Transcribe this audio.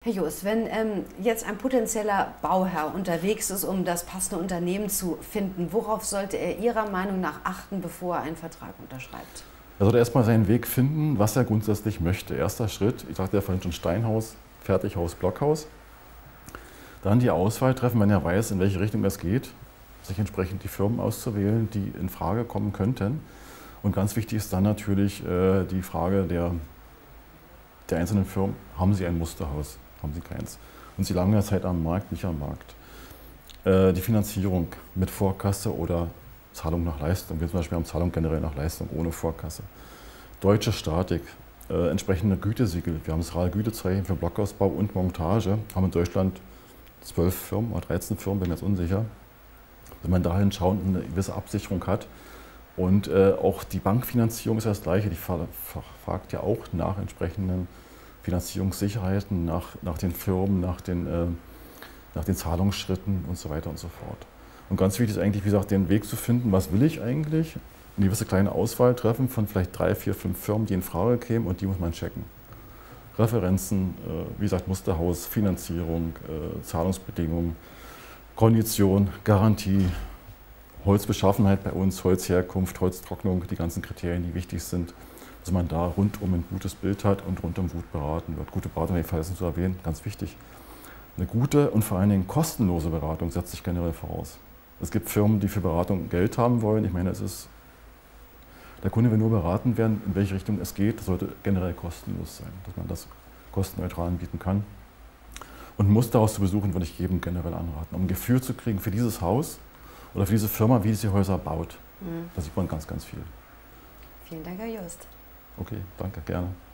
Herr Jost, wenn jetzt ein potenzieller Bauherr unterwegs ist, um das passende Unternehmen zu finden, worauf sollte er Ihrer Meinung nach achten, bevor er einen Vertrag unterschreibt? Er sollte erstmal seinen Weg finden, was er grundsätzlich möchte. Erster Schritt, ich sagte ja vorhin schon Steinhaus, Fertighaus, Blockhaus. Dann die Auswahl treffen, wenn er weiß, in welche Richtung es geht, sich entsprechend die Firmen auszuwählen, die in Frage kommen könnten. Und ganz wichtig ist dann natürlich die Frage der einzelnen Firmen, haben sie ein Musterhaus, haben sie keins. Und sie lange Zeit am Markt, nicht am Markt. Die Finanzierung mit Vorkasse oder Zahlung nach Leistung. Wir zum Beispiel haben Zahlung generell nach Leistung, ohne Vorkasse. Deutsche Statik, entsprechende Gütesiegel. Wir haben das RAL-Gütezeichen für Blockausbau und Montage. Haben in Deutschland 12 Firmen oder 13 Firmen, bin mir jetzt unsicher. Wenn man dahin schaut und eine gewisse Absicherung hat. Und auch die Bankfinanzierung ist das Gleiche. Die fragt ja auch nach entsprechenden Finanzierungssicherheiten, nach den Firmen, nach den Zahlungsschritten und so weiter und so fort. Und ganz wichtig ist eigentlich, wie gesagt, den Weg zu finden, was will ich eigentlich? Eine gewisse kleine Auswahl treffen von vielleicht 3, 4, 5 Firmen, die in Frage kämen, und die muss man checken. Referenzen, wie gesagt, Musterhaus, Finanzierung, Zahlungsbedingungen, Kondition, Garantie, Holzbeschaffenheit bei uns, Holzherkunft, Holztrocknung, die ganzen Kriterien, die wichtig sind, dass man da rundum ein gutes Bild hat und rundum gut beraten wird. Gute Beratung, ich vergessen zu erwähnen, ganz wichtig. Eine gute und vor allen Dingen kostenlose Beratung setzt sich generell voraus. Es gibt Firmen, die für Beratung Geld haben wollen. Ich meine, der Kunde will nur beraten werden, in welche Richtung es geht. Das sollte generell kostenlos sein, dass man das kostenneutral anbieten kann. Und ein Musterhaus zu besuchen, würde ich jedem generell anraten, um ein Gefühl zu kriegen für dieses Haus oder für diese Firma, wie diese Häuser baut. Da sieht man ganz, ganz viel. Vielen Dank, Herr Jost. Okay, danke, gerne.